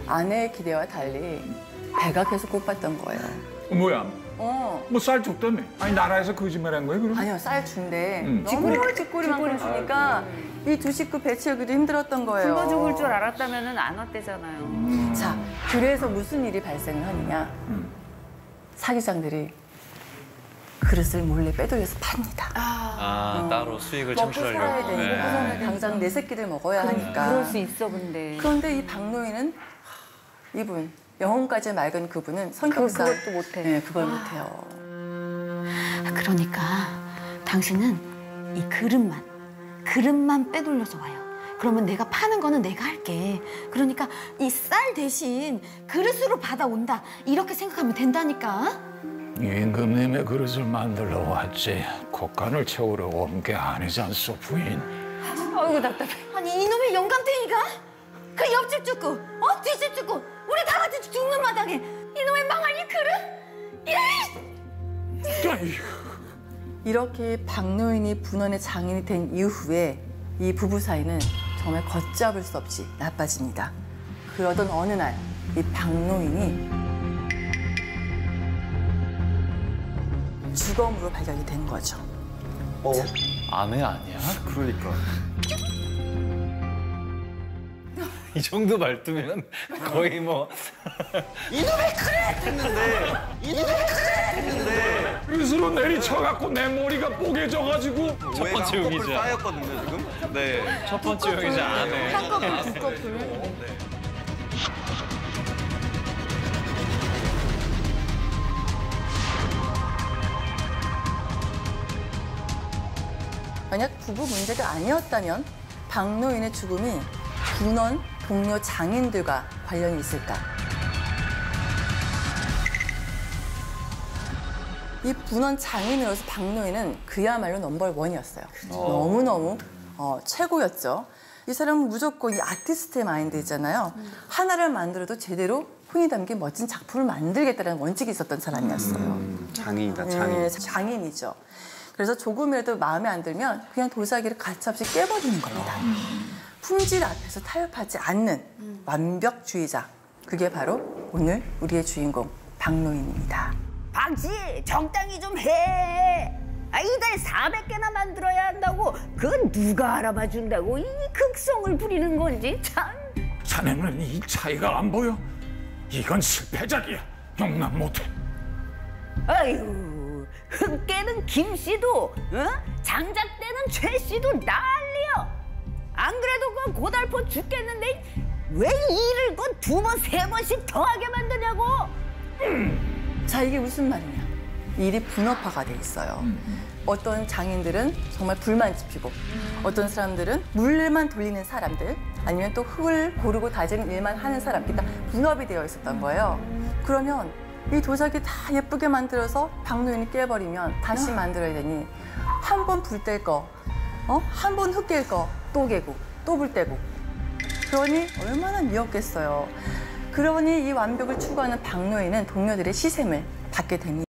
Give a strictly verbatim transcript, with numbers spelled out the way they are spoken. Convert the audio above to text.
아내의 기대와 달리 배가 계속 고팠던 거예요. 어, 뭐야? 어. 뭐 쌀 줬다며? 아니 나라에서 거짓말한 거예요 그럼? 아니요, 쌀 준대. 음. 너무 쥐꼬리만큼 주니까 이 두 식구 배 채우기도 힘들었던 거예요. 굶어 죽을 줄 알았다면 안 왔대잖아요. 음. 자, 그래서 무슨 일이 발생을 하느냐. 음. 사기장들이 그릇을 몰래 빼돌려서 팝니다. 아, 어. 따로 수익을 먹고 창출하려고. 살아야 되니까 네. 당장 내 새끼들 먹어야 하니까. 그럴 수 있어, 근데. 그런데 이 박노인은 이분, 영혼까지 맑은 그분은 성격상 그, 그것도 못해. 네, 그걸 못해요. 그러니까 당신은 이 그릇만, 그릇만 빼돌려서 와요. 그러면 내가 파는 거는 내가 할게. 그러니까 이 쌀 대신 그릇으로 받아온다. 이렇게 생각하면 된다니까. 임금님의 그릇을 만들러 왔지 곡간을 채우러 온 게 아니지 않소 부인. 아이고, 답답해. 아니 이놈의 영감탱이가 그 옆집 죽고 어? 뒷집 죽고 우리 다 같이 죽는 마당에 이놈의 망할 이 그릇! 이래! 아이고. 이렇게 박노인이 분원의 장인이 된 이후에 이 부부 사이는 정말 걷잡을 수 없이 나빠집니다. 그러던 어느 날 이 박노인이 주검으로 발견이 된 거죠. 어? 아내 아니야? 그러니까. 이 정도 말투면 거의 뭐. 이놈의 그래! 했는데 이놈의 그래! 했는데 그릇으로 내리쳐갖고 내 머리가 뽀개져가지고 첫 번째 오해가 한꺼풀 용의자. 쌓였거든요 지금. 네. 첫 번째 용의자 아내. 한꺼풀, 두꺼풀. 네. 만약 부부 문제가 아니었다면 박노인의 죽음이 분원 동료 장인들과 관련이 있을까? 이 분원 장인으로서 박노인은 그야말로 넘버원이었어요. 너무너무 어, 최고였죠. 이 사람은 무조건 이 아티스트의 마인드 있잖아요. 하나를 만들어도 제대로 혼이 담긴 멋진 작품을 만들겠다는 원칙이 있었던 사람이었어요. 음, 장인이다 장인. 네, 장인이죠. 그래서 조금이라도 마음에 안 들면 그냥 도자기를 가차없이 깨버리는 겁니다. 품질 앞에서 타협하지 않는 완벽주의자. 그게 바로 오늘 우리의 주인공 박노인입니다. 박씨, 적당히 좀 해. 아, 이달 사백 개나 만들어야 한다고 그건 누가 알아봐 준다고 이 극성을 부리는 건지 참. 자네는 이 차이가 안 보여? 이건 실패작이야. 용납 못해. 아유, 흙 깨는 김씨도 어? 장작 떼는 최씨도 난리여. 안 그래도 그 고달퍼 죽겠는데 왜 일을 그 두 번, 세 번씩 더 하게 만드냐고. 자, 이게 무슨 말이냐. 일이 분업화가 돼 있어요. 어떤 장인들은 정말 불만 지피고 어떤 사람들은 물만 돌리는 사람들 아니면 또 흙을 고르고 다지는 일만 하는 사람, 그러니까 분업이 되어 있었던 거예요. 그러면 이 도자기 다 예쁘게 만들어서 박노인이 깨버리면 다시 만들어야 되니 한 번 불 뗄 거, 어? 한 번 흙 깰 거 또 깨고 또 불 떼고 그러니 얼마나 미웠겠어요. 그러니 이 완벽을 추구하는 박노인은 동료들의 시샘을 받게 됩니다.